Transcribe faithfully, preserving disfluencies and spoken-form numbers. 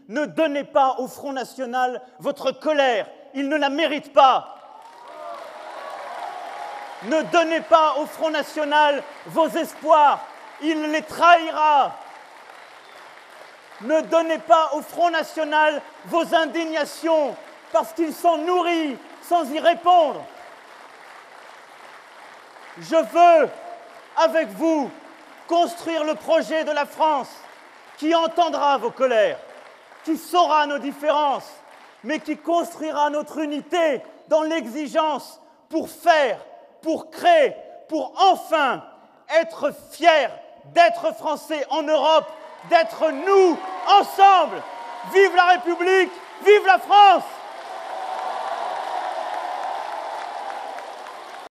Ne donnez pas au Front National votre colère, il ne la mérite pas. Ne donnez pas au Front National vos espoirs, il les trahira. Ne donnez pas au Front National vos indignations, parce qu'il s'en nourrit sans y répondre. Je veux, avec vous, construire le projet de la France qui entendra vos colères, qui saura nos différences, mais qui construira notre unité dans l'exigence pour faire, pour créer, pour enfin être fiers d'être Français en Europe, d'être nous ensemble. Vive la République, vive la France!